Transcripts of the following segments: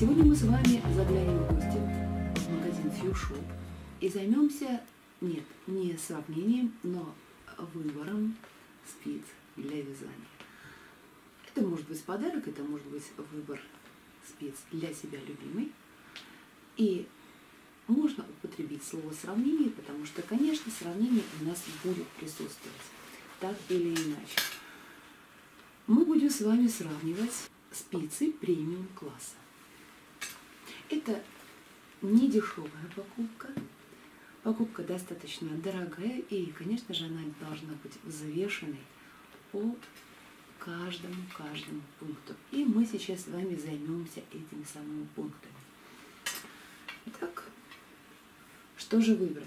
Сегодня мы с вами заглянем в гости в магазин FewShop и займемся, нет, не сравнением, но выбором спиц для вязания. Это может быть подарок, это может быть выбор спиц для себя любимой. И можно употребить слово «сравнение», потому что, конечно, сравнение у нас будет присутствовать, так или иначе. Мы будем с вами сравнивать спицы премиум класса. Это не дешевая покупка, покупка достаточно дорогая, и, конечно же, она должна быть взвешенной по каждому пункту. И мы сейчас с вами займемся этими самыми пунктами. Итак, что же выбрать?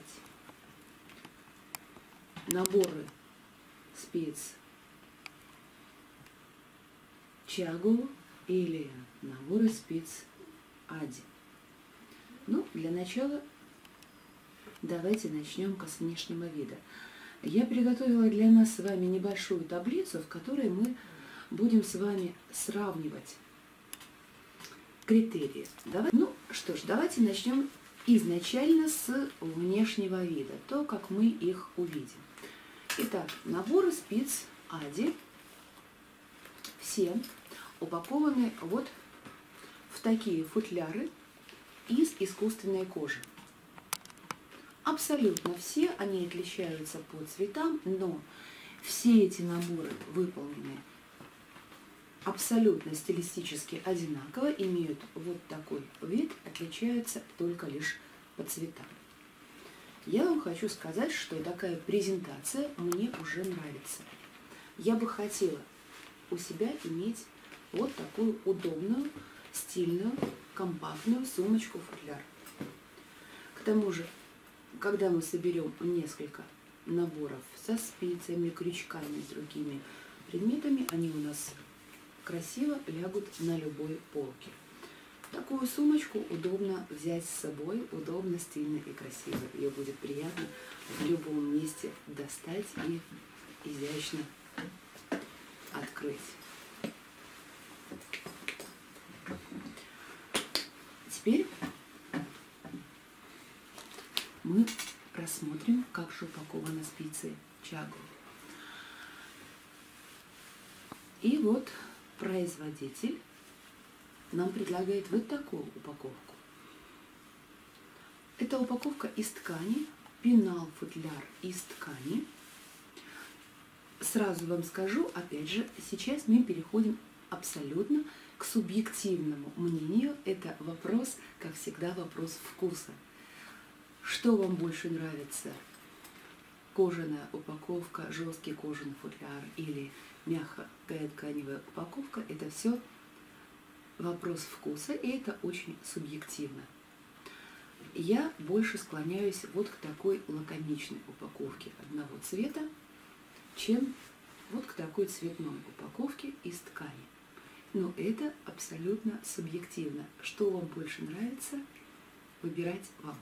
Наборы спиц Чагу или наборы спиц Ади. Ну, для начала давайте начнем-ка с внешнего вида. Я приготовила для нас с вами небольшую таблицу, в которой мы будем с вами сравнивать критерии. Ну что ж, давайте начнем изначально с внешнего вида, то, как мы их увидим. Итак, наборы спиц Ади все упакованы вот в такие футляры из искусственной кожи. Абсолютно все они отличаются по цветам, но все эти наборы выполнены абсолютно стилистически одинаково, имеют вот такой вид, отличаются только лишь по цветам. Я вам хочу сказать, что такая презентация мне уже нравится. Я бы хотела у себя иметь вот такую удобную, стильную, компактную сумочку-футляр. К тому же, когда мы соберем несколько наборов со спицами, крючками, с другими предметами, они у нас красиво лягут на любой полке. Такую сумочку удобно взять с собой, удобно, стильно и красиво. Ее будет приятно в любом месте достать и изящно открыть. Теперь мы рассмотрим, как же упакованы спицы Чагу. И вот производитель нам предлагает вот такую упаковку. Это упаковка из ткани, пенал-футляр из ткани. Сразу вам скажу, опять же, сейчас мы переходим абсолютно к субъективному мнению. Это вопрос, как всегда, вопрос вкуса. Что вам больше нравится? Кожаная упаковка, жесткий кожаный футляр или мягкая тканевая упаковка? Это все вопрос вкуса, и это очень субъективно. Я больше склоняюсь вот к такой лаконичной упаковке одного цвета, чем вот к такой цветной упаковке из ткани. Но это абсолютно субъективно. Что вам больше нравится, выбирать вам.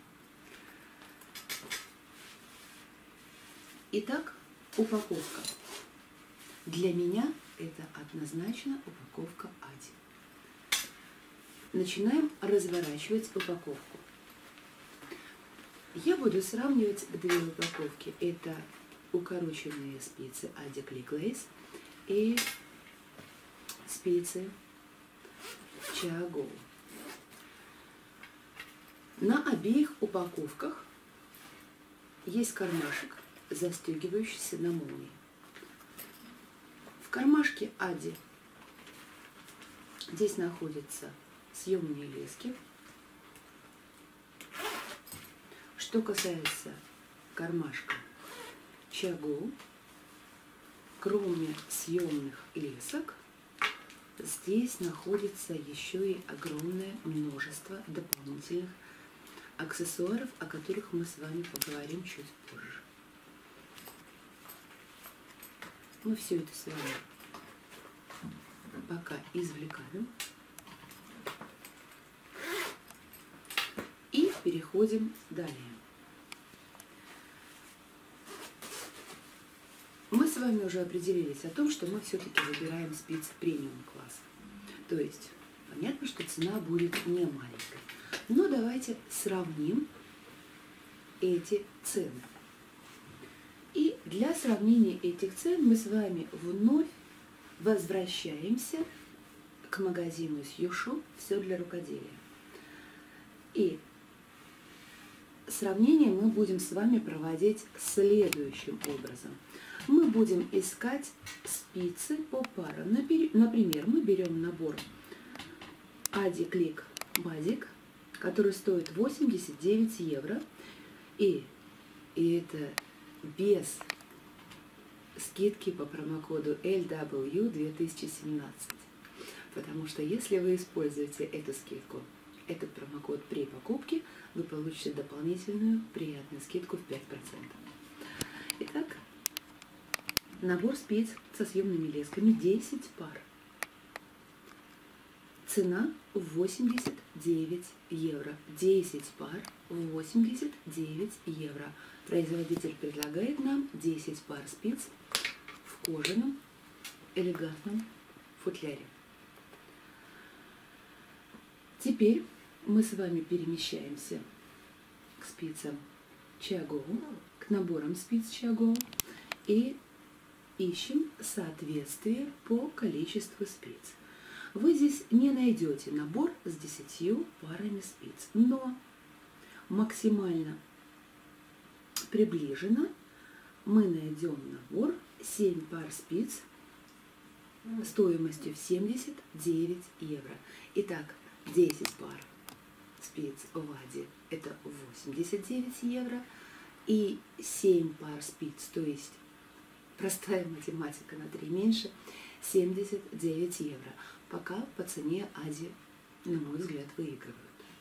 Итак, упаковка. Для меня это однозначно упаковка Ади. Начинаем разворачивать упаковку. Я буду сравнивать две упаковки. Это укороченные спицы Adia Click Lace и спицы Чагу. На обеих упаковках есть кармашек, застегивающийся на молнии. В кармашке Ади здесь находятся съемные лески. Что касается кармашка Чагу, кроме съемных лесок, здесь находится еще и огромное множество дополнительных аксессуаров, о которых мы с вами поговорим чуть позже. Мы все это с вами пока извлекаем и переходим далее. Мы с вами уже определились о том, что мы все-таки выбираем спицы премиум класса. То есть понятно, что цена будет не маленькой. Но давайте сравним эти цены. И для сравнения этих цен мы с вами вновь возвращаемся к магазину Сью-Шоп «Все для рукоделия». И сравнение мы будем с вами проводить следующим образом. Мы будем искать спицы по парам. Например, мы берем набор Adi Click Basic, который стоит 89 евро. И это без скидки по промокоду LW2017. Потому что если вы используете эту скидку, этот промокод при покупке, вы получите дополнительную приятную скидку в 5%. Итак, набор спиц со съемными лесками 10 пар. Цена 89 евро. 10 пар 89 евро. Производитель предлагает нам 10 пар спиц в кожаном элегантном футляре. Теперь мы с вами перемещаемся к спицам Чиаго, к наборам спиц Чиаго и ищем соответствие по количеству спиц. Вы здесь не найдете набор с 10 парами спиц, но максимально приближенно мы найдем набор 7 пар спиц стоимостью в 79 евро. Итак, 10 пар спиц в Ади это 89 евро и 7 пар спиц, то есть простая математика на 3 меньше, 79 евро. Пока по цене Ади, на мой взгляд, выигрывают.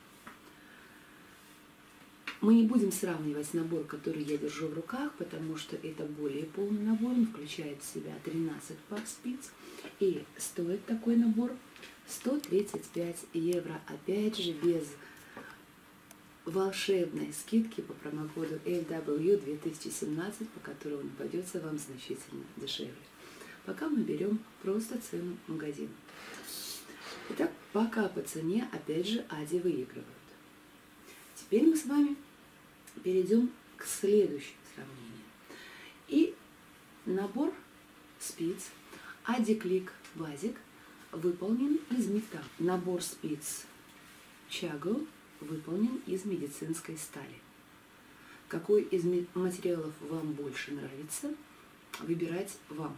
Мы не будем сравнивать набор, который я держу в руках, потому что это более полный набор, он включает в себя 13 пар спиц. И стоит такой набор 135 евро, опять же без волшебной скидки по промокоду LW2017, по которой он обойдется вам значительно дешевле. Пока мы берем просто цену магазина. Итак, пока по цене, опять же, Ади выигрывают. Теперь мы с вами перейдем к следующему сравнению. И набор спиц Adi Click Basic выполнен из металла. Набор спиц Чиаго выполнен из медицинской стали. Какой из материалов вам больше нравится, выбирать вам.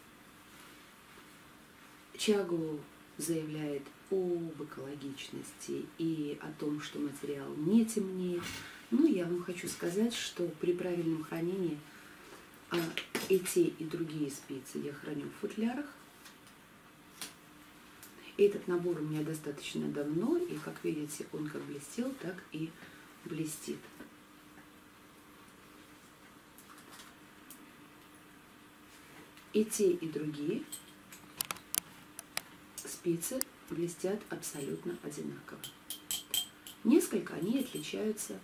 Чиаго заявляет об экологичности и о том, что материал не темнеет. Но я вам хочу сказать, что при правильном хранении и те, и другие спицы я храню в футлярах. Этот набор у меня достаточно давно, и, как видите, он как блестел, так и блестит. И те, и другие спицы блестят абсолютно одинаково. Несколько они отличаются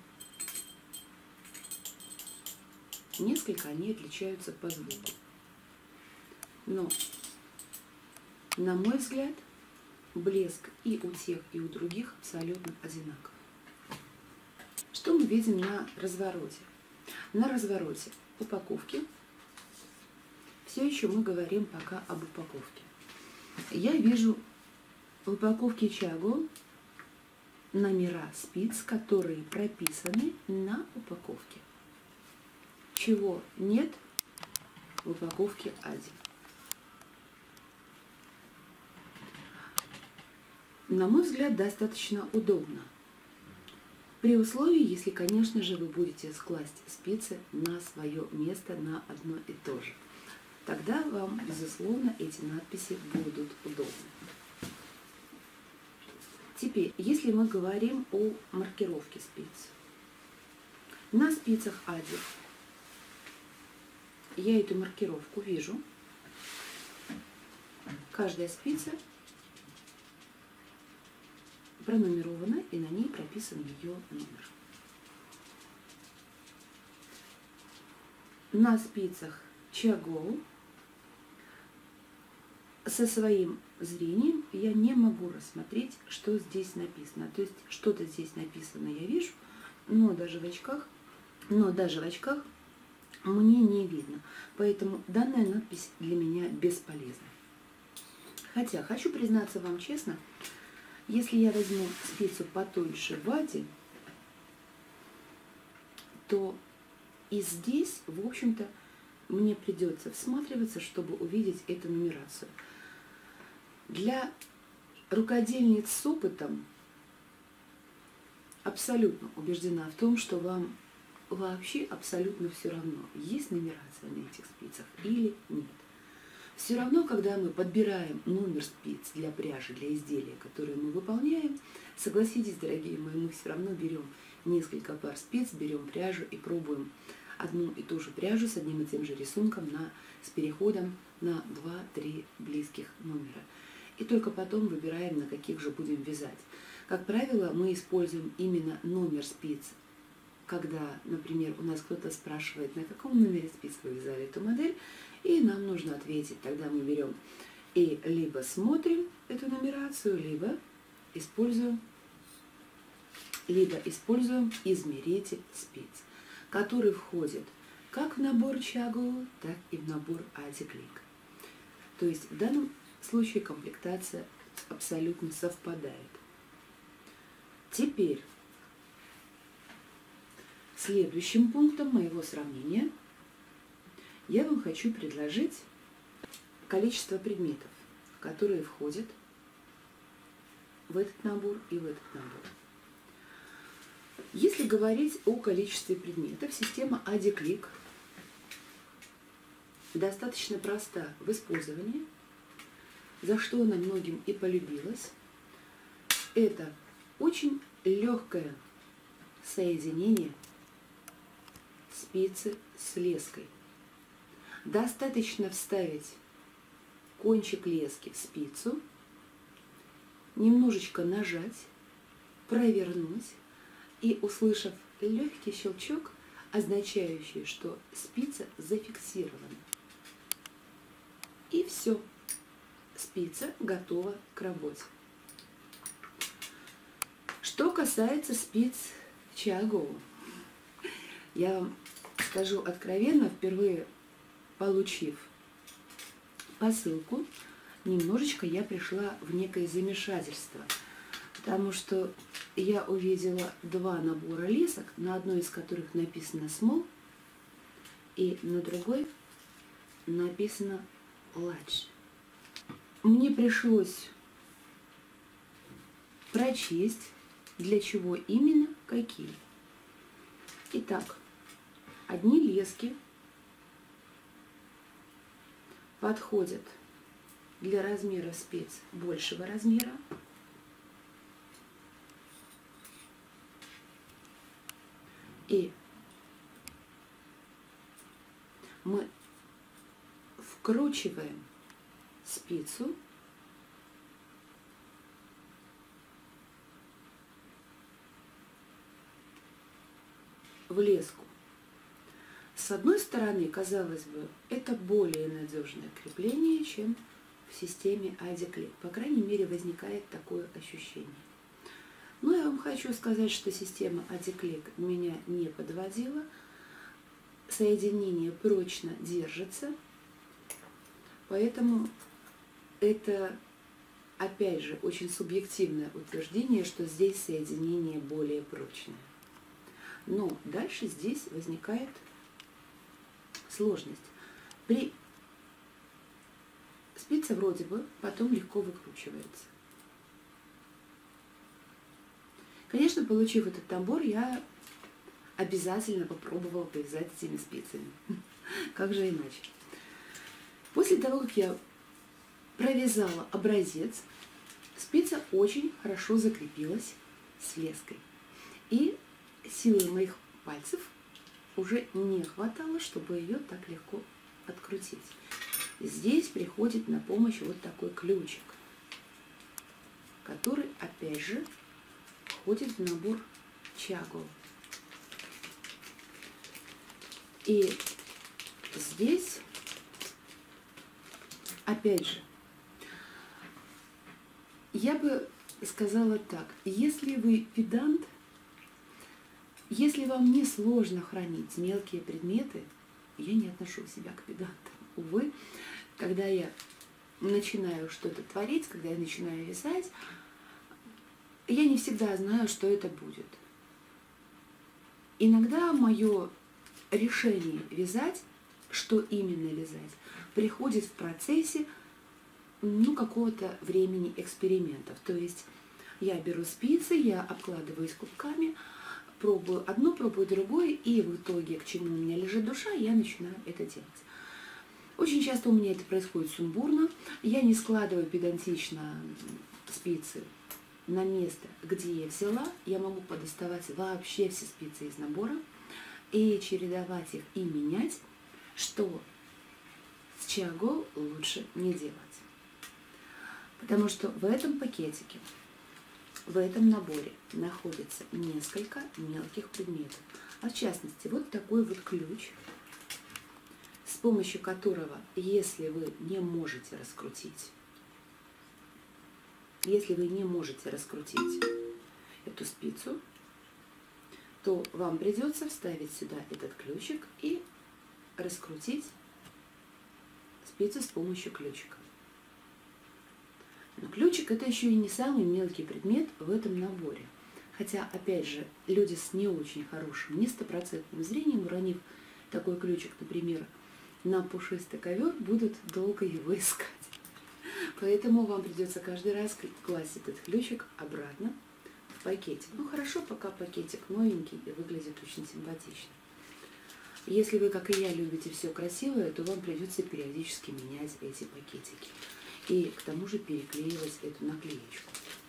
по звуку. Но, на мой взгляд, блеск и у тех, и у других абсолютно одинаков. Что мы видим на развороте? На развороте упаковки. Все еще мы говорим пока об упаковке. Я вижу в упаковке Чиаго номера спиц, которые прописаны на упаковке. Чего нет в упаковке Ади. На мой взгляд, достаточно удобно. При условии, если, конечно же, вы будете класть спицы на свое место, на одно и то же. Тогда вам, безусловно, эти надписи будут удобны. Теперь, если мы говорим о маркировке спиц. На спицах Ади я эту маркировку вижу. Каждая спица пронумерована, и на ней прописан ее номер. На спицах Чиаго со своим зрением я не могу рассмотреть, что здесь написано. То есть что-то здесь написано я вижу, но даже в очках мне не видно. Поэтому данная надпись для меня бесполезна. Хотя, хочу признаться вам честно, если я возьму спицу потоньше вади, то и здесь, в общем-то, мне придется всматриваться, чтобы увидеть эту нумерацию. Для рукодельниц с опытом абсолютно убеждена в том, что вам вообще абсолютно все равно, есть нумерация на этих спицах или нет. Все равно, когда мы подбираем номер спиц для пряжи, для изделия, которые мы выполняем, согласитесь, дорогие мои, мы все равно берем несколько пар спиц, берем пряжу и пробуем одну и ту же пряжу с одним и тем же рисунком с переходом на 2-3 близких номера. И только потом выбираем, на каких же будем вязать. Как правило, мы используем именно номер спиц, когда, например, у нас кто-то спрашивает, на каком номере спиц вы вязали эту модель, и нам нужно ответить. Тогда мы берем и либо смотрим эту нумерацию, либо используем измеритель спиц, который входит как в набор Чагоу, так и в набор Ади-Клик. То есть в данном случае комплектация абсолютно совпадает. Теперь следующим пунктом моего сравнения я вам хочу предложить количество предметов, которые входят в этот набор и в этот набор. Если говорить о количестве предметов, система Ади-Клик достаточно проста в использовании, за что она многим и полюбилась. Это очень легкое соединение спицы с леской. Достаточно вставить кончик лески в спицу, немножечко нажать, провернуть и, услышав легкий щелчок, означающий, что спица зафиксирована. И все, спица готова к работе. Что касается спиц Чагоу, я вам скажу откровенно, впервые получив посылку, немножечко я пришла в некое замешательство, потому что я увидела два набора лесок, на одной из которых написано Small, и на другой написано Large. Мне пришлось прочесть, для чего именно какие. Итак, одни лески подходят для размера спиц большего размера, и мы вкручиваем спицу в леску. С одной стороны, казалось бы, это более надежное крепление, чем в системе Ади-Клик. По крайней мере, возникает такое ощущение. Но я вам хочу сказать, что система Ади-Клик меня не подводила. Соединение прочно держится. Поэтому это, опять же, очень субъективное утверждение, что здесь соединение более прочное. Но дальше здесь возникает сложность. Спица вроде бы потом легко выкручивается. Конечно, получив этот набор, я обязательно попробовала повязать этими спицами. Как же иначе? После того, как я провязала образец, спица очень хорошо закрепилась с леской. И силы моих пальцев уже не хватало, чтобы ее так легко открутить. Здесь приходит на помощь вот такой ключик, который, опять же, входит в набор Чагоу. И здесь, опять же, Я бы сказала так, если вы педант, если вам не сложно хранить мелкие предметы, я не отношу себя к педантам. Увы, когда я начинаю что-то творить, когда я начинаю вязать, я не всегда знаю, что это будет. Иногда мое решение вязать, что именно вязать, приходит в процессе какого-то времени экспериментов. То есть я беру спицы, я обкладываюсь кубками, пробую одно, пробую другое, и в итоге, к чему у меня лежит душа, я начинаю это делать. Очень часто у меня это происходит сумбурно. Я не складываю педантично спицы на место, где я взяла. Я могу подоставать вообще все спицы из набора и чередовать их и менять, что с чиаго лучше не делать. Потому что в этом пакетике, в этом наборе находится несколько мелких предметов. А в частности, вот такой вот ключ, с помощью которого, если вы не можете раскрутить эту спицу, то вам придется вставить сюда этот ключик и раскрутить спицу с помощью ключика. Но ключик — это еще и не самый мелкий предмет в этом наборе. Хотя, опять же, люди с не очень хорошим, не стопроцентным зрением, уронив такой ключик, например, на пушистый ковер, будут долго его искать. Поэтому вам придется каждый раз класть этот ключик обратно в пакетик. Ну хорошо, пока пакетик новенький и выглядит очень симпатично. Если вы, как и я, любите все красивое, то вам придется периодически менять эти пакетики. И к тому же переклеивать эту наклеечку.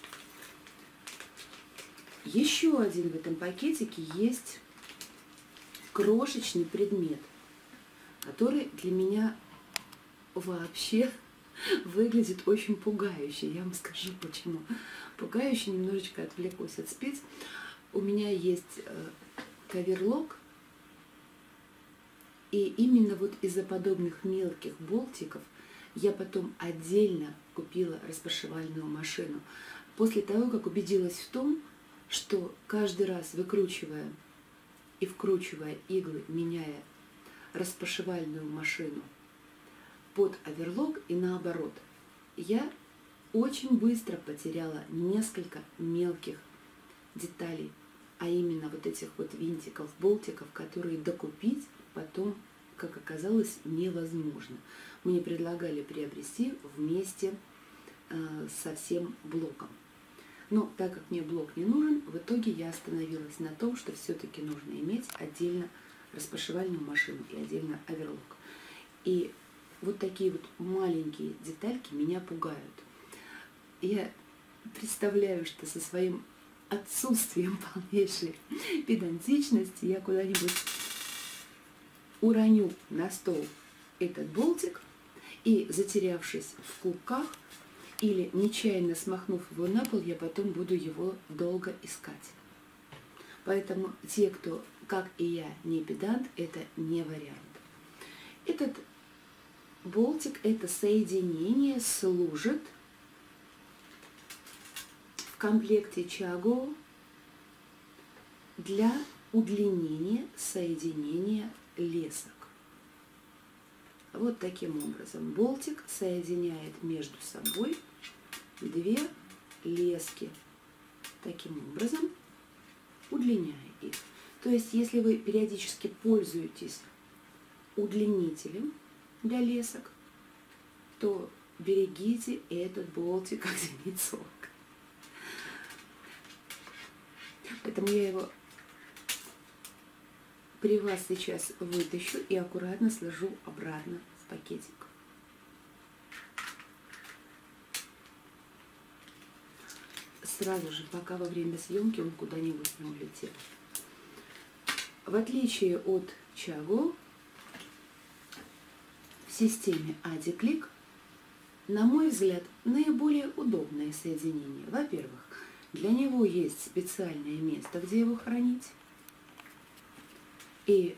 Еще один в этом пакетике есть крошечный предмет, который для меня вообще выглядит очень пугающе. Я вам скажу почему. Пугающе, немножечко отвлекусь от спиц. У меня есть каверлок, и именно вот из-за подобных мелких болтиков я потом отдельно купила распашивальную машину. После того, как убедилась в том, что каждый раз выкручивая и вкручивая иглы, меняя распашивальную машину под оверлок и наоборот, я очень быстро потеряла несколько мелких деталей, а именно вот этих вот винтиков, болтиков, которые докупить потом, как оказалось, невозможно. Мне предлагали приобрести вместе со всем блоком. Но так как мне блок не нужен, в итоге я остановилась на том, что все-таки нужно иметь отдельно распашивальную машину и отдельно оверлок. И вот такие вот маленькие детальки меня пугают. Я представляю, что со своим отсутствием полнейшей педантичности я куда-нибудь уроню на стол этот болтик и, затерявшись в клубках или нечаянно смахнув его на пол, я потом буду его долго искать. Поэтому те, кто, как и я, не педант, это не вариант. Этот болтик, это соединение служит в комплекте чиаго для удлинения соединения лесок. Вот таким образом болтик соединяет между собой две лески, таким образом удлиняя их. То есть, если вы периодически пользуетесь удлинителем для лесок, то берегите этот болтик как зеницу ока. Поэтому я его при вас сейчас вытащу и аккуратно сложу обратно в пакетик. Сразу же, пока во время съемки он куда-нибудь не улетел. В отличие от чиаго, в системе AdiClick, на мой взгляд, наиболее удобное соединение. Во-первых, для него есть специальное место, где его хранить. И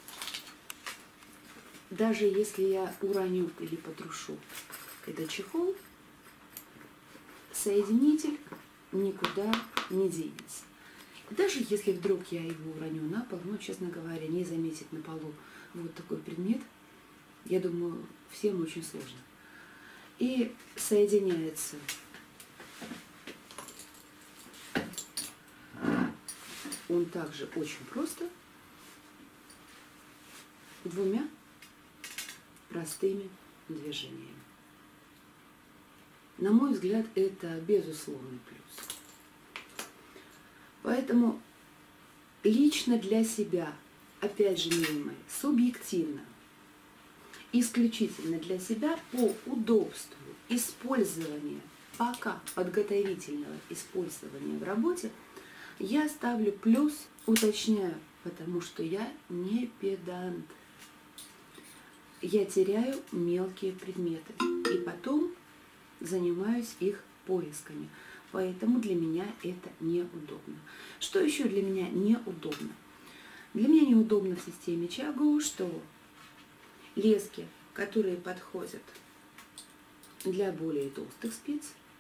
даже если я уроню или потрушу этот чехол, с соединитель никуда не денется. Даже если вдруг я его уроню на пол, ну, честно говоря, не заметить на полу вот такой предмет, я думаю, всем очень сложно. И соединяется он также очень просто двумя простыми движениями. На мой взгляд, это безусловный плюс. Поэтому лично для себя, опять же, милые мои, субъективно, исключительно для себя по удобству использования, пока подготовительного использования в работе, я ставлю плюс, уточняю, потому что я не педант. Я теряю мелкие предметы и потом занимаюсь их поисками. Поэтому для меня это неудобно. Что еще для меня неудобно? Для меня неудобно в системе Чагу, что лески, которые подходят для более толстых спиц,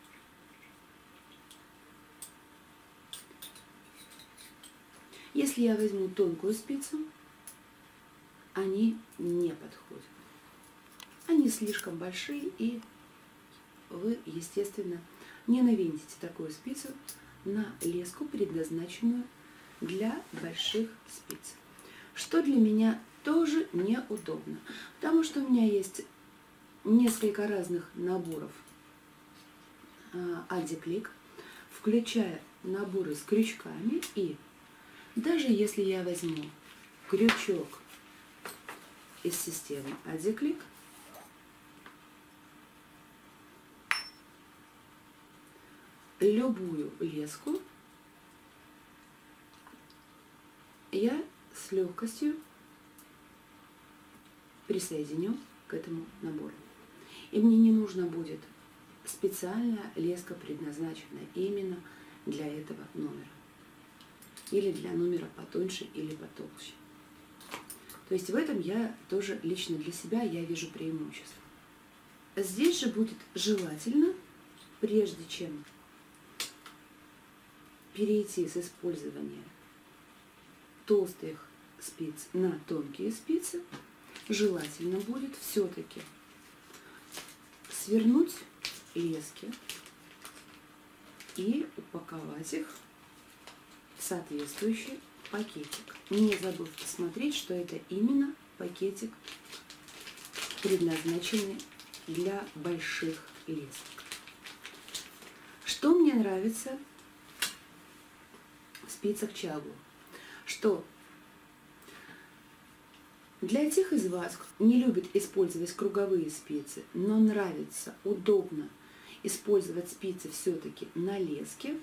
если я возьму тонкую спицу, они не подходят. Они слишком большие, и вы, естественно, не навинтите такую спицу на леску, предназначенную для больших спиц. Что для меня тоже неудобно, потому что у меня есть несколько разных наборов Addi-Click, включая наборы с крючками, и даже если я возьму крючок из системы Addi-Click, любую леску я с легкостью присоединю к этому набору. И мне не нужно будет специальная леска, предназначенная именно для этого номера. Или для номера потоньше или потолще. То есть в этом я тоже лично для себя я вижу преимущество. Здесь же будет желательно, прежде чем перейти с использования толстых спиц на тонкие спицы, желательно будет все-таки свернуть лески и упаковать их в соответствующий пакетик. Не забыв посмотреть, что это именно пакетик, предназначенный для больших лесок. Что мне нравится в спицах Чагу? Что для тех из вас, кто не любит использовать круговые спицы, но нравится, удобно использовать спицы все-таки на леске,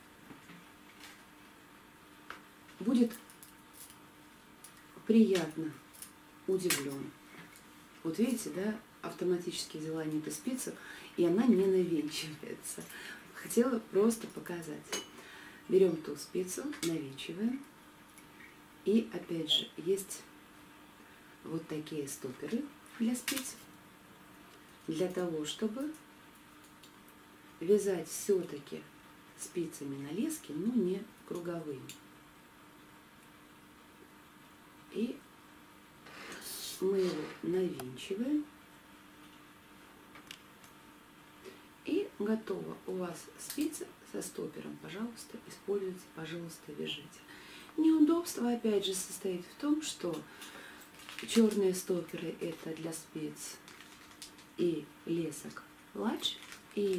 будет приятно удивлен. Вот видите, да, автоматически взяла не эту спицу, и она не навинчивается. Хотела просто показать. Берем ту спицу, навинчиваем. И опять же, есть вот такие стоперы для спиц, для того, чтобы вязать все-таки спицами на леске, но не круговыми. И мы его навинчиваем. И готово. У вас спица со стопером. Пожалуйста, используйте, пожалуйста, вяжите. Неудобство, опять же, состоит в том, что черные стоперы это для спиц и лесок large, и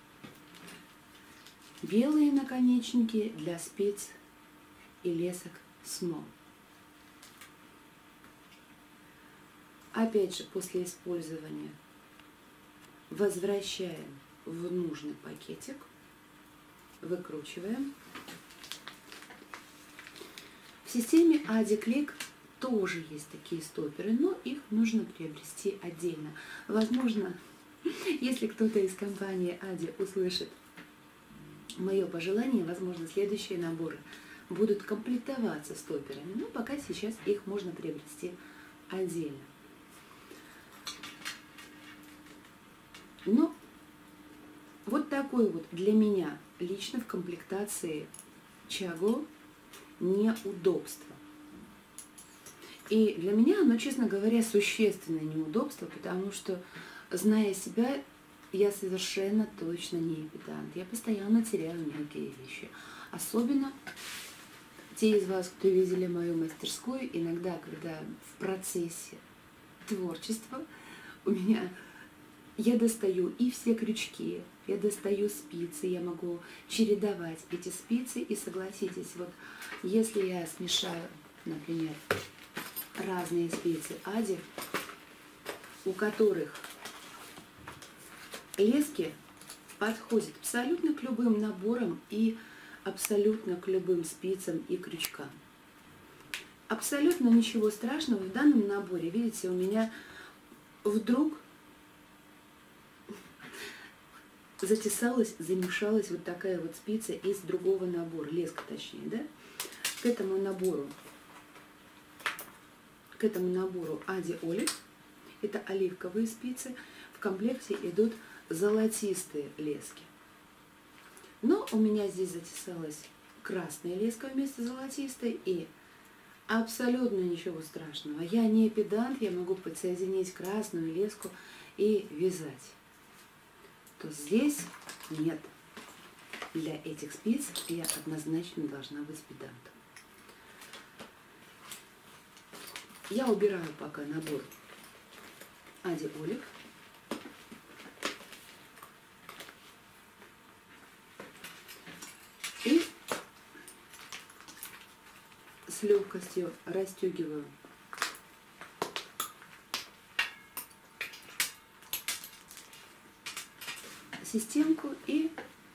белые наконечники для спиц и лесок small. Опять же, после использования возвращаем в нужный пакетик, выкручиваем. В системе Addi-Click тоже есть такие стоперы, но их нужно приобрести отдельно. Возможно, если кто-то из компании Addi услышит мое пожелание, возможно, следующие наборы будут комплектоваться стоперами, но пока сейчас их можно приобрести отдельно. Но Вот такое вот для меня лично в комплектации чаго неудобство. И для меня оно, честно говоря, существенное неудобство, потому что, зная себя, я совершенно точно не педант. Я постоянно теряю мелкие вещи. Особенно те из вас, кто видели мою мастерскую, иногда, когда в процессе творчества у меня я достаю и все крючки, я достаю спицы, я могу чередовать эти спицы. И согласитесь, вот если я смешаю, например, разные спицы Ади, у которых лески подходят абсолютно к любым наборам и абсолютно к любым спицам и крючкам. Абсолютно ничего страшного в данном наборе. Видите, у меня вдруг затесалась, замешалась вот такая вот спица из другого набора, леска точнее, да? К этому набору Ади Олив, это оливковые спицы, в комплекте идут золотистые лески. Но у меня здесь затесалась красная леска вместо золотистой, и абсолютно ничего страшного. Я не педант, я могу подсоединить красную леску и вязать. То здесь нет. Для этих спиц я однозначно должна быть педантом. Я убираю пока набор Ади Олив. И с легкостью расстегиваю системку, и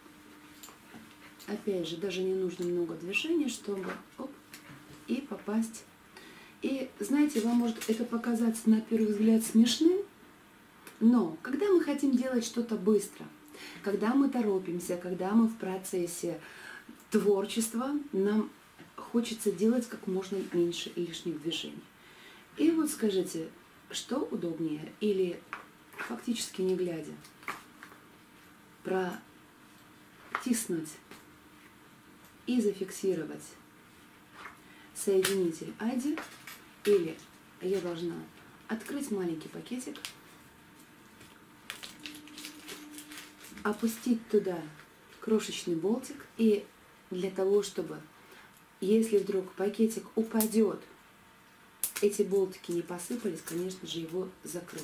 опять же даже не нужно много движений, чтобы и попасть. И знаете, вам может это показаться на первый взгляд смешным, но когда мы хотим делать что-то быстро, когда мы торопимся, когда мы в процессе творчества, нам хочется делать как можно меньше лишних движений. И вот скажите, что удобнее, или фактически не глядя, протиснуть и зафиксировать соединитель Ади, или я должна открыть маленький пакетик, опустить туда крошечный болтик, и для того, чтобы, если вдруг пакетик упадет, эти болтики не посыпались, конечно же, его закрыть.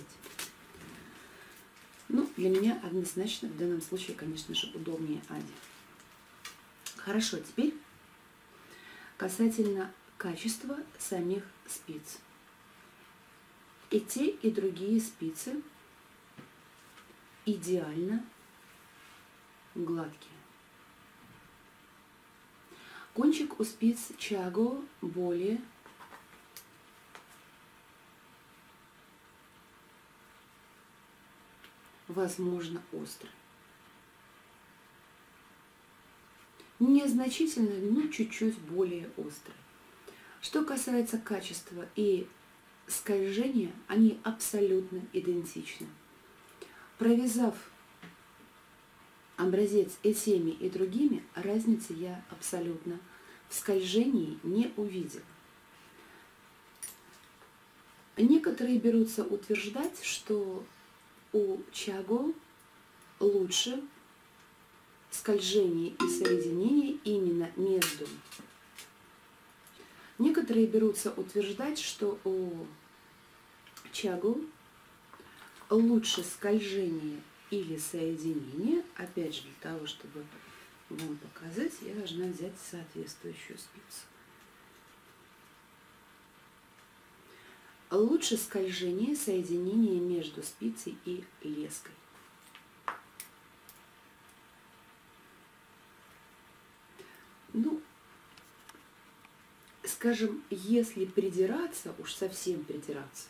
Ну, для меня однозначно в данном случае, конечно же, удобнее Ади. Хорошо, теперь касательно качества самих спиц. И те, и другие спицы идеально гладкие. Кончик у спиц чаго более возможно острый. Незначительно, но чуть-чуть более острый. Что касается качества и скольжения, они абсолютно идентичны. Провязав образец и теми, и другими, разницы я абсолютно в скольжении не увидела. Некоторые берутся утверждать, что у чаго лучше скольжение и соединение именно между. Некоторые берутся утверждать, что у чаго лучше скольжение или соединение. Опять же, для того, чтобы вам показать, я должна взять соответствующую спицу. Лучше скольжение, соединение между спицей и леской. Ну, скажем, если придираться, уж совсем придираться,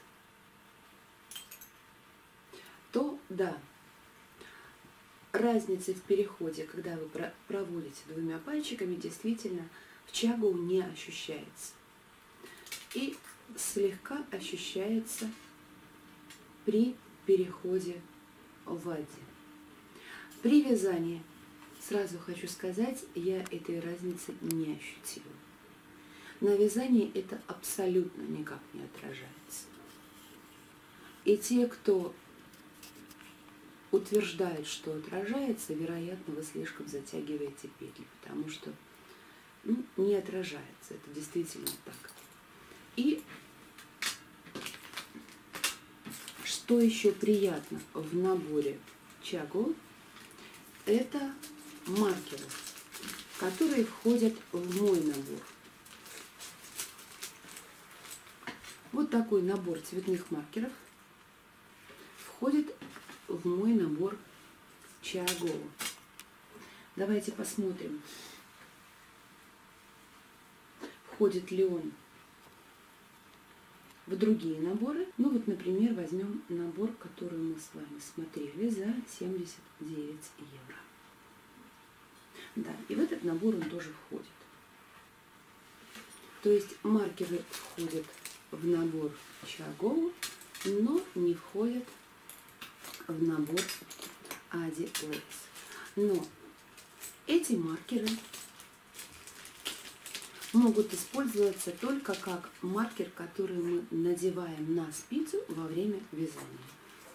то да, разницы в переходе, когда вы проводите двумя пальчиками, действительно в чаго не ощущается. И слегка ощущается при переходе в Ади. При вязании, сразу хочу сказать, я этой разницы не ощутила. На вязании это абсолютно никак не отражается. И те, кто утверждает, что отражается, вероятно, вы слишком затягиваете петли, потому что не отражается. Это действительно так. И что еще приятно в наборе Чаго, это маркеры, которые входят в мой набор. Вот такой набор цветных маркеров входит в мой набор Чаго. Давайте посмотрим, входит ли он в другие наборы. Ну вот, например, возьмем набор, который мы с вами смотрели за 79 евро. Да, и в этот набор он тоже входит. То есть маркеры входят в набор Чаго, но не входят в набор Adi Lace. Но эти маркеры могут использоваться только как маркер, который мы надеваем на спицу во время вязания.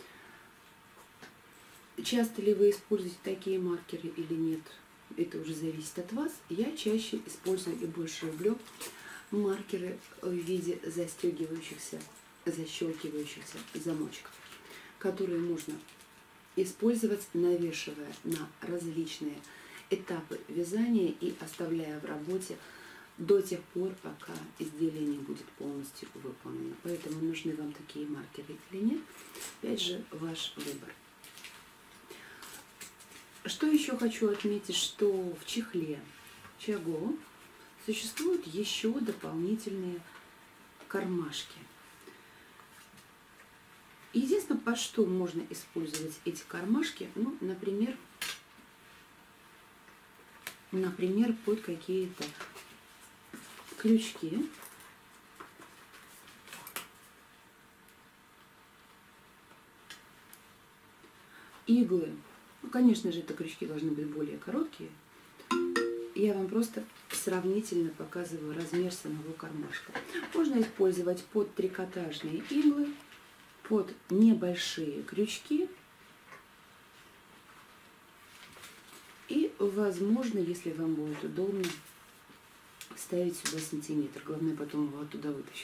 Часто ли вы используете такие маркеры или нет, это уже зависит от вас. Я чаще использую и больше люблю маркеры в виде защелкивающихся замочков, которые можно использовать, навешивая на различные этапы вязания и оставляя в работе до тех пор, пока изделие не будет полностью выполнено. Поэтому нужны вам такие маркеры или нет, опять же, ваш выбор. Что еще хочу отметить, что в чехле Чаго существуют еще дополнительные кармашки. Единственное, под что можно использовать эти кармашки, ну, например, под какие-то крючки, иглы. Ну, конечно же, это крючки должны быть более короткие. Я вам просто сравнительно показываю размер самого кармашка. Можно использовать под трикотажные иглы, под небольшие крючки. И, возможно, если вам будет удобно, ставить сюда сантиметр. Главное потом его оттуда вытащить.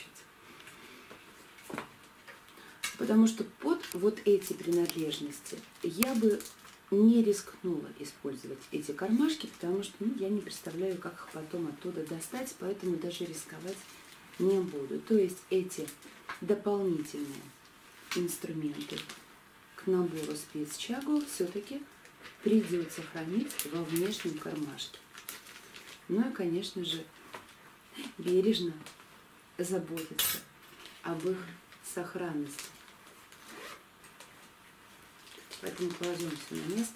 Потому что под вот эти принадлежности я бы не рискнула использовать эти кармашки, потому что я не представляю, как их потом оттуда достать, поэтому даже рисковать не буду. То есть эти дополнительные инструменты к набору спиц Чаго все-таки придется хранить во внешнем кармашке. Ну и, конечно же, бережно заботиться об их сохранности. Поэтому кладем все на место.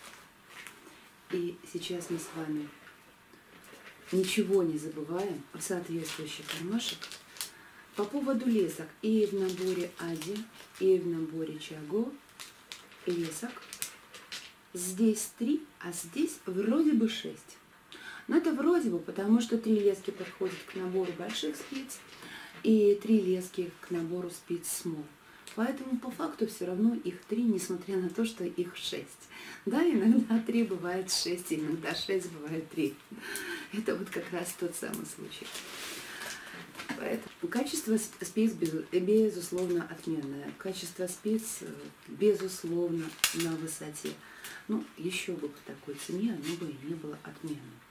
И сейчас мы с вами ничего не забываем о соответствующих кармашек. По поводу лесок и в наборе Adi, и в наборе Чаго лесок. Здесь 3, а здесь вроде бы 6. Но это вроде бы, потому что 3 лески подходят к набору больших спиц и 3 лески к набору спиц small. Поэтому по факту все равно их 3, несмотря на то, что их 6. Да, иногда 3 бывает 6, иногда 6 бывает 3. Это вот как раз тот самый случай. Поэтому качество спиц, безусловно, отменное. Качество спиц, безусловно, на высоте. Ну, еще бы по такой цене оно бы и не было отменным.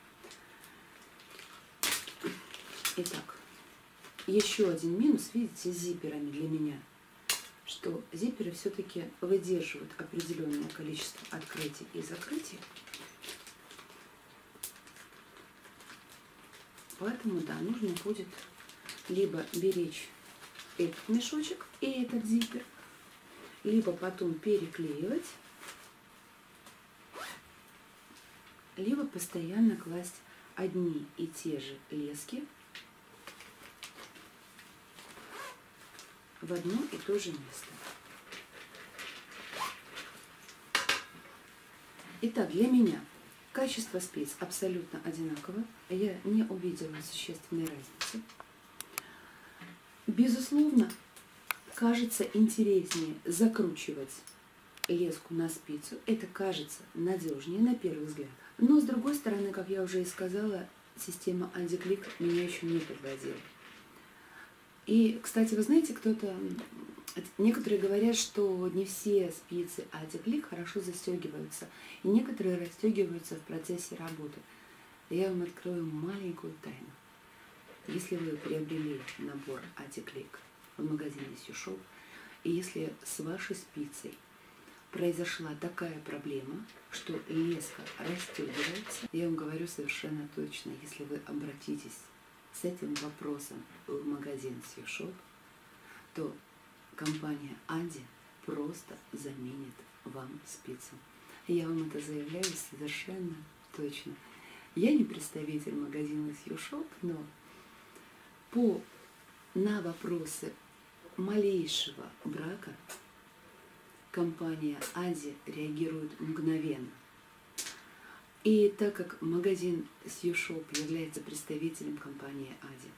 Итак, еще один минус, видите, с зиперами для меня, что зиперы все-таки выдерживают определенное количество открытий и закрытий. Поэтому, да, нужно будет либо беречь этот мешочек и этот зипер, либо потом переклеивать, либо постоянно класть одни и те же лески в одно и то же место. Итак, для меня качество спиц абсолютно одинаково. Я не увидела существенной разницы. Безусловно, кажется интереснее закручивать леску на спицу. Это кажется надежнее на первый взгляд. Но с другой стороны, как я уже и сказала, система AdiClick меня еще не подводила. И, кстати, вы знаете, некоторые говорят, что не все спицы AdiClick хорошо застегиваются, и некоторые расстегиваются в процессе работы. Я вам открою маленькую тайну. Если вы приобрели набор AdiClick в магазине SewShop, и если с вашей спицей произошла такая проблема, что леска расстегивается, я вам говорю совершенно точно, если вы обратитесь с этим вопросом в магазин SewShop, то компания Adi просто заменит вам спицу. Я вам это заявляю совершенно точно. Я не представитель магазина SewShop, но на вопросы малейшего брака компания Adi реагирует мгновенно. И так как магазин SewShop является представителем компании Adi,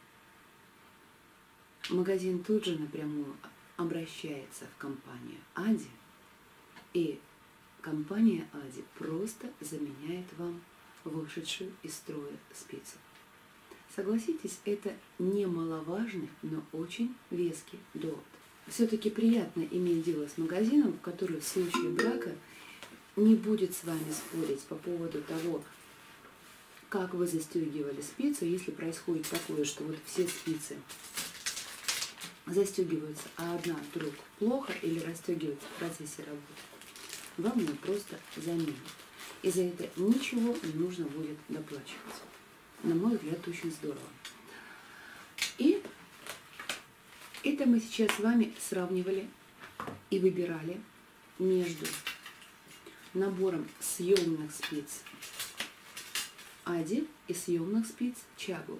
магазин тут же напрямую обращается в компанию Adi, и компания Adi просто заменяет вам вышедшую из строя спицу. Согласитесь, это немаловажный, но очень веский довод. Все-таки приятно иметь дело с магазином, который в случае брака не будет с вами спорить по поводу того, как вы застегивали спицу, если происходит такое, что вот все спицы застегиваются, а одна вдруг плохо или расстегивается в процессе работы, вам ее просто заменят. И за это ничего не нужно будет доплачивать. На мой взгляд, очень здорово. И это мы сейчас с вами сравнивали и выбирали между набором съемных спиц Adi и съемных спиц Chaggo.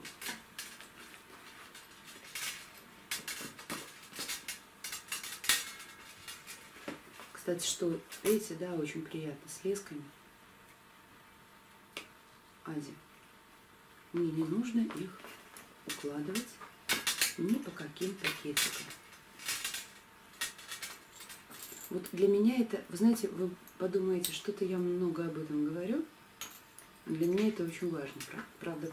Кстати, что, видите, да, очень приятно с лесками Adi. Мне не нужно их укладывать ни по каким пакетикам. Вот для меня это, вы знаете, вы подумаете, что-то я много об этом говорю. Для меня это очень важно, правда.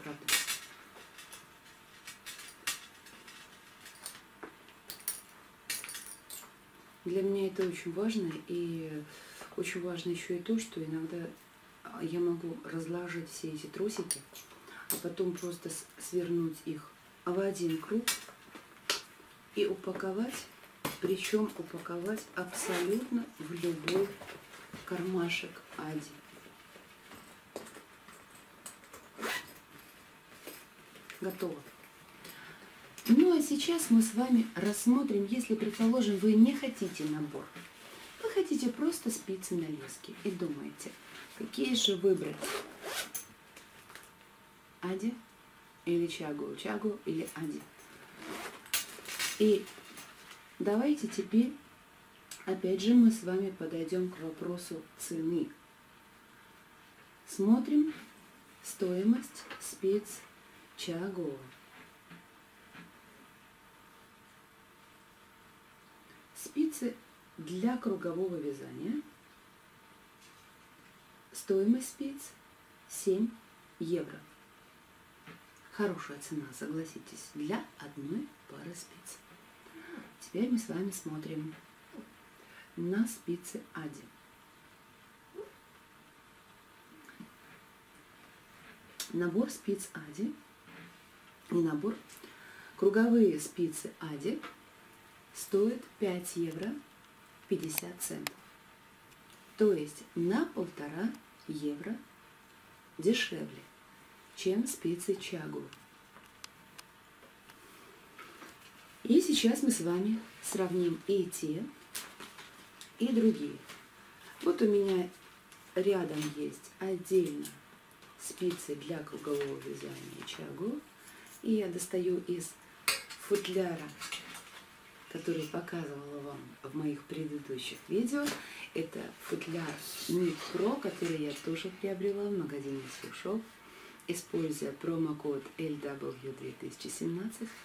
Для меня это очень важно, и очень важно еще и то, что иногда я могу разложить все эти тросики, а потом просто свернуть их в один круг и упаковать, причем упаковать абсолютно в любой кармашек Adi. Готово. Ну а сейчас мы с вами рассмотрим, если, предположим, вы не хотите набор, вы хотите просто спицы на леске и думаете, какие же выбрать, Adi или Chaggo, Chaggo или Adi. И давайте теперь, опять же, мы с вами подойдем к вопросу цены. Смотрим стоимость спиц Chaggo. Спицы для кругового вязания. Стоимость спиц 7 евро. Хорошая цена, согласитесь, для одной пары спиц. Теперь мы с вами смотрим на спицы Adi. Набор спиц Adi и набор круговые спицы Adi стоит 5 евро 50 центов. То есть на 1,5 евро дешевле, чем спицы Chaggo. И сейчас мы с вами сравним и те, и другие. Вот у меня рядом есть отдельно спицы для кругового вязания Chaggo. И я достаю из футляра который показывала вам в моих предыдущих видео, это футляр Knit Pro, который я тоже приобрела в магазине Sew Shop, используя промокод LW2017.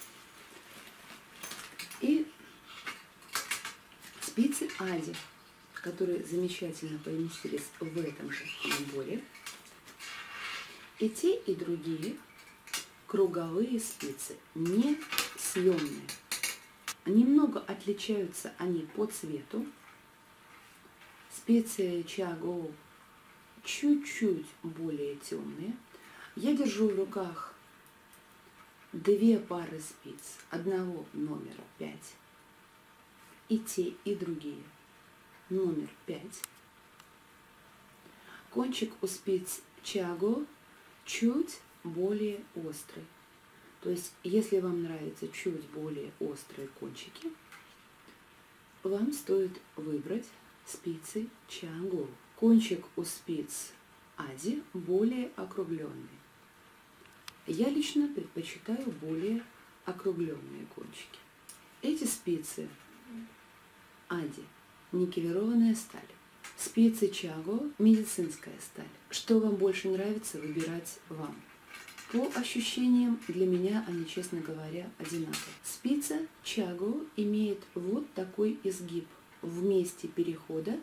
И спицы Ади, которые замечательно поместились в этом же наборе. И те, и другие круговые спицы, не съемные. Немного отличаются они по цвету. Спицы Chiago чуть-чуть более темные. Я держу в руках две пары спиц одного номера 5. И те, и другие номер 5. Кончик у спиц Chiago чуть более острый. То есть, если вам нравятся чуть более острые кончики, вам стоит выбрать спицы Chiago. Кончик у спиц Ади более округленный. Я лично предпочитаю более округленные кончики. Эти спицы Ади никелированная сталь. Спицы Chiago медицинская сталь. Что вам больше нравится, выбирать вам. По ощущениям, для меня они, честно говоря, одинаковые. Спица Chiago имеет вот такой изгиб в месте перехода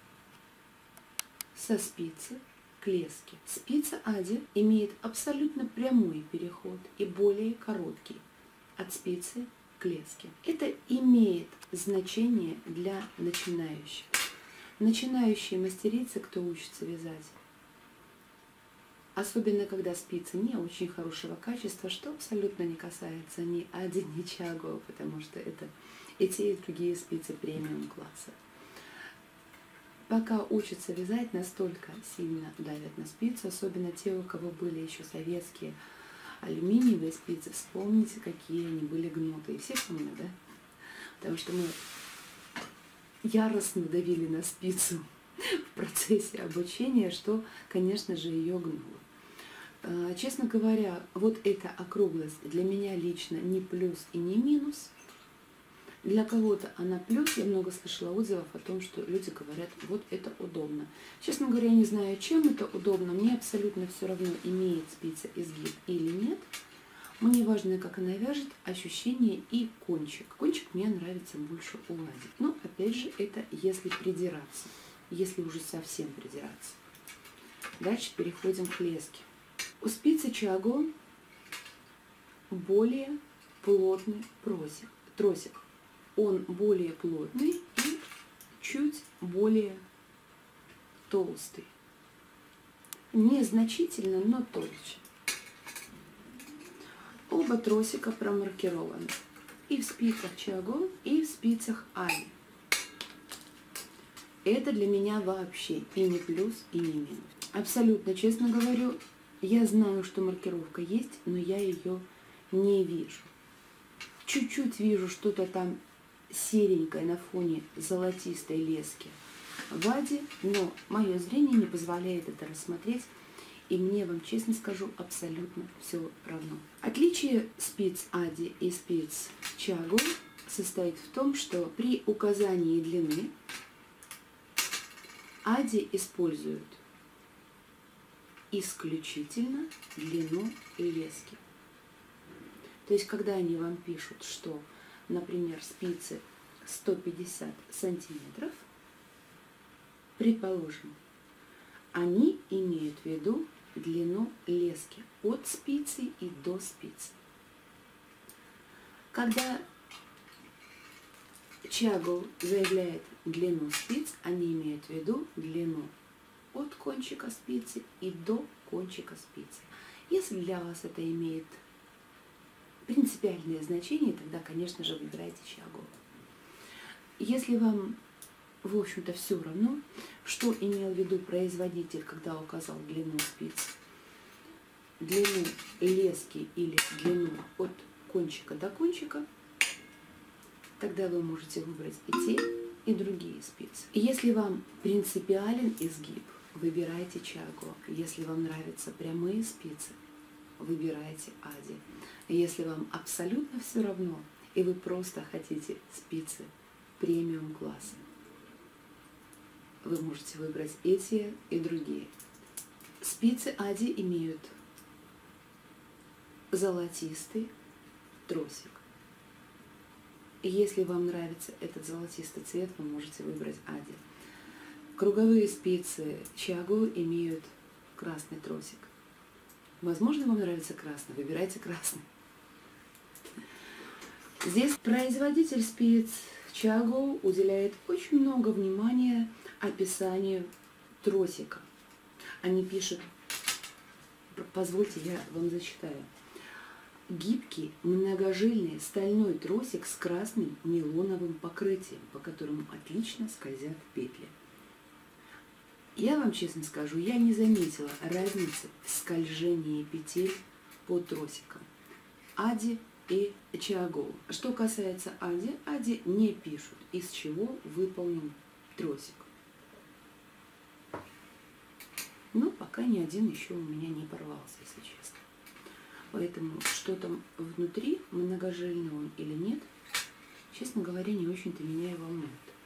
со спицы к леске. Спица Ади имеет абсолютно прямой переход и более короткий от спицы к леске. Это имеет значение для начинающих. Начинающие мастерицы, кто учится вязать, особенно когда спицы не очень хорошего качества, что абсолютно не касается ни Ади, ни Chiago, потому что это и те, и другие спицы премиум класса. Пока учатся вязать, настолько сильно давят на спицу, особенно те, у кого были еще советские алюминиевые спицы, вспомните, какие они были гнутые. Все помнят, да? Потому что мы яростно давили на спицу в процессе обучения, что, конечно же, ее гнуло. Честно говоря, вот эта округлость для меня лично не плюс и не минус. Для кого-то она плюс. Я много слышала отзывов о том, что люди говорят, вот это удобно. Честно говоря, я не знаю, чем это удобно. Мне абсолютно все равно, имеет спица изгиб или нет. Мне важно, как она вяжет, ощущение и кончик. Кончик мне нравится больше у Ади. Но, опять же, это если придираться. Если уже совсем придираться. Дальше переходим к леске. У спицы Chiago более плотный тросик. Он более плотный и чуть более толстый. Незначительно, но толще. Оба тросика промаркированы. И в спицах Chiago, и в спицах Ади. Это для меня вообще и не плюс, и не минус. Абсолютно честно говорю, я знаю, что маркировка есть, но я ее не вижу. Чуть-чуть вижу что-то там серенькое на фоне золотистой лески в Ади, но мое зрение не позволяет это рассмотреть, и мне, вам честно скажу, абсолютно все равно. Отличие спиц Ади и спиц Chiago состоит в том, что при указании длины Ади используют исключительно длину лески. То есть, когда они вам пишут, что, например, спицы 150 сантиметров, предположим, они имеют в виду длину лески от спицы и до спицы. Когда Chiago заявляет длину спиц, они имеют в виду длину от кончика спицы и до кончика спицы. Если для вас это имеет принципиальное значение, тогда, конечно же, выбирайте Chiago. Если вам, в общем-то, все равно, что имел в виду производитель, когда указал длину спиц, длину лески или длину от кончика до кончика, тогда вы можете выбрать и те, и другие спицы. И если вам принципиален изгиб, выбирайте Chiago. Если вам нравятся прямые спицы, выбирайте Ади. Если вам абсолютно все равно, и вы просто хотите спицы премиум класса, вы можете выбрать эти и другие. Спицы Ади имеют золотистый тросик. И если вам нравится этот золотистый цвет, вы можете выбрать Ади. Круговые спицы Чиаго имеют красный тросик. Возможно, вам нравится красный, выбирайте красный. Здесь производитель спиц Чиаго уделяет очень много внимания описанию тросика. Они пишут, позвольте, я вам зачитаю. Гибкий, многожильный стальной тросик с красным нейлоновым покрытием, по которому отлично скользят петли. Я вам честно скажу, я не заметила разницы в скольжении петель по тросикам Ади и Чиаго. Что касается Ади, Ади не пишут, из чего выполнен тросик. Но пока ни один еще у меня не порвался, если честно. Поэтому что там внутри, многожильный он или нет, честно говоря, не очень-то меня и волнует.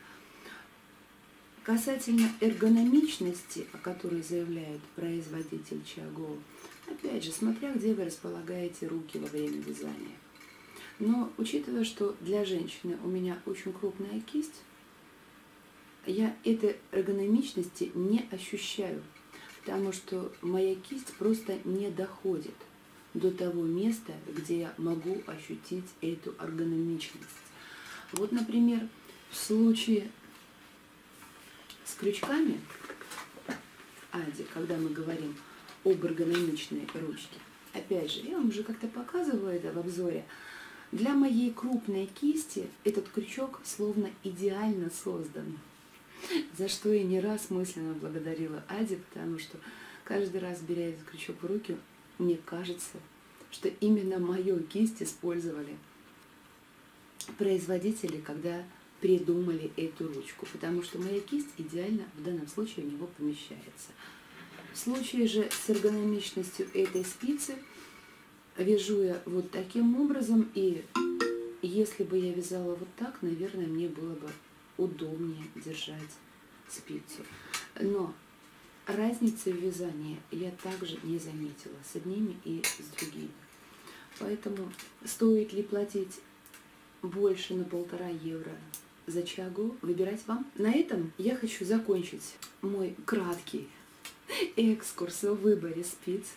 Касательно эргономичности, о которой заявляет производитель Чиаго, опять же, смотря где вы располагаете руки во время вязания. Но учитывая, что для женщины у меня очень крупная кисть, я этой эргономичности не ощущаю, потому что моя кисть просто не доходит до того места, где я могу ощутить эту эргономичность. Вот, например, в случае с крючками Ади, когда мы говорим об эргономичной ручке, опять же, я вам уже как-то показывала это в обзоре, для моей крупной кисти этот крючок словно идеально создан, за что я не раз мысленно благодарила Ади, потому что каждый раз, беря этот крючок в руки, мне кажется, что именно мою кисть использовали производители, когда придумали эту ручку, потому что моя кисть идеально в данном случае в него помещается. В случае же с эргономичностью этой спицы вяжу я вот таким образом, и если бы я вязала вот так, наверное, мне было бы удобнее держать спицу. Но разницы в вязании я также не заметила с одними и с другими. Поэтому стоит ли платить больше на 1,5 евро за Чиаго, выбирать вам. На этом я хочу закончить мой краткий экскурс о выборе спиц.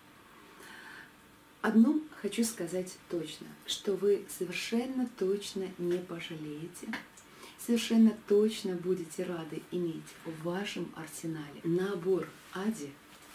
Одно хочу сказать точно, что вы совершенно точно не пожалеете, совершенно точно будете рады иметь в вашем арсенале набор Ади,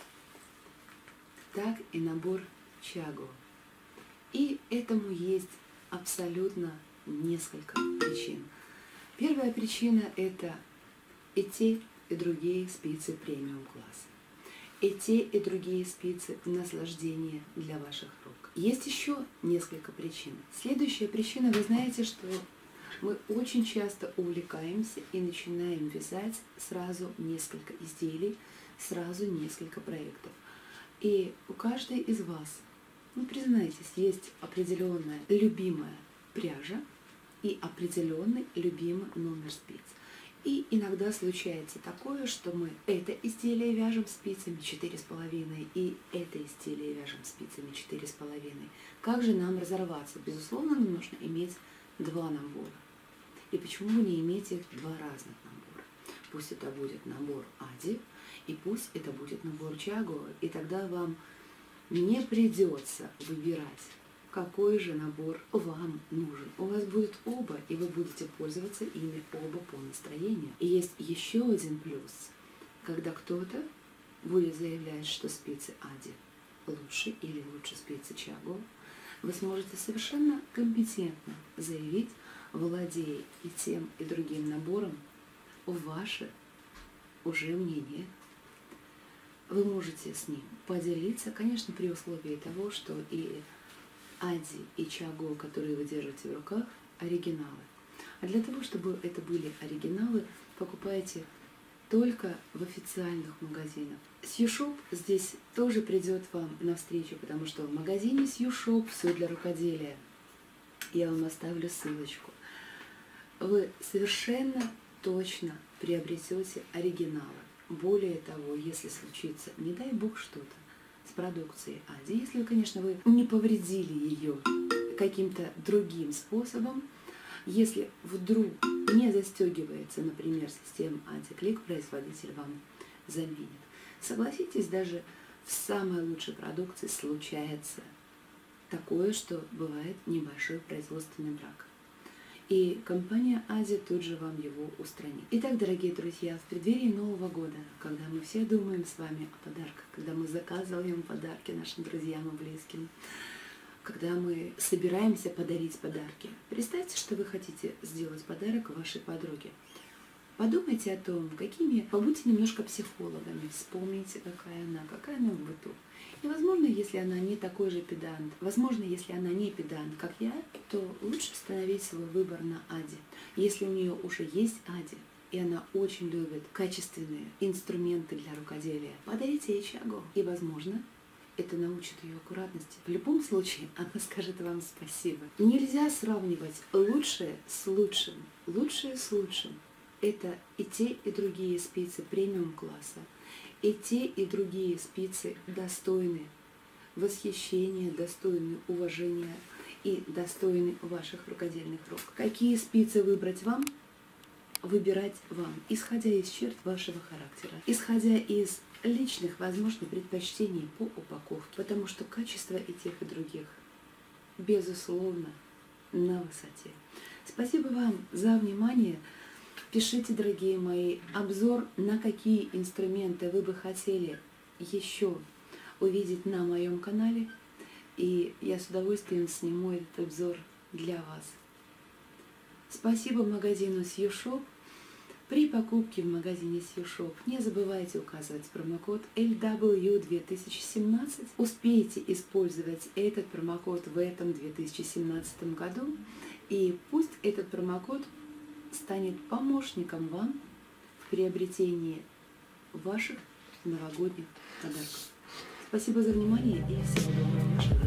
так и набор Чиаго. И этому есть абсолютно несколько причин. Первая причина – это и те, и другие спицы премиум класса. И те, и другие спицы – наслаждение для ваших рук. Есть еще несколько причин. Следующая причина, вы знаете, что мы очень часто увлекаемся и начинаем вязать сразу несколько изделий, сразу несколько проектов. И у каждой из вас, ну признайтесь, есть определенная любимая пряжа и определенный любимый номер спиц. И иногда случается такое, что мы это изделие вяжем спицами 4,5 и это изделие вяжем спицами 4,5. Как же нам разорваться? Безусловно, нам нужно иметь два набора. И почему вы не имеете два разных набора? Пусть это будет набор Ади, и пусть это будет набор Чиаго, и тогда вам не придется выбирать, какой же набор вам нужен. У вас будут оба, и вы будете пользоваться ими оба по настроению. И есть еще один плюс, когда кто-то будет заявлять, что спицы Ади лучше или лучше спицы Чиаго, вы сможете совершенно компетентно заявить, владея и тем, и другим набором, ваше уже мнение. Вы можете с ним поделиться, конечно, при условии того, что и Ади, и Чиаго, которые вы держите в руках, оригиналы. А для того, чтобы это были оригиналы, покупайте только в официальных магазинах. Сьюшоп здесь тоже придет вам навстречу, потому что в магазине Сьюшоп все для рукоделия. я вам оставлю ссылочку. Вы совершенно точно приобретете оригиналы. Более того, если случится, не дай бог, что-то с продукцией Ади, если вы, конечно, вы не повредили ее каким-то другим способом, если вдруг не застегивается, например, система антиклик, производитель вам заменит. Согласитесь, даже в самой лучшей продукции случается такое, что бывает небольшой производственный брак. И компания Ади тут же вам его устранит. Итак, дорогие друзья, в преддверии Нового года, когда мы все думаем с вами о подарках, когда мы заказываем подарки нашим друзьям и близким, когда мы собираемся подарить подарки, представьте, что вы хотите сделать подарок вашей подруге. Подумайте о том, побудьте немножко психологами, вспомните, какая она в быту. И, возможно, если она не такой же педант, возможно, если она не педант, как я, то лучше остановить свой выбор на Аде. Если у нее уже есть Ади, и она очень любит качественные инструменты для рукоделия, подарите ей чагу. И, возможно, это научит ее аккуратности. В любом случае, она скажет вам спасибо. Нельзя сравнивать лучшее с лучшим, лучшее с лучшим. Это и те, и другие спицы премиум-класса. И те, и другие спицы достойны восхищения, достойны уважения и достойны ваших рукодельных рук. Какие спицы выбрать вам? Выбирать вам, исходя из черт вашего характера, исходя из личных, возможно, предпочтений по упаковке, потому что качество и тех, и других, безусловно, на высоте. Спасибо вам за внимание. Пишите, дорогие мои, обзор, на какие инструменты вы бы хотели еще увидеть на моем канале, и я с удовольствием сниму этот обзор для вас. Спасибо магазину SueShop. При покупке в магазине SueShop не забывайте указывать промокод LW2017. Успейте использовать этот промокод в этом 2017 году, и пусть этот промокод станет помощником вам в приобретении ваших новогодних подарков. Спасибо за внимание и всего доброго.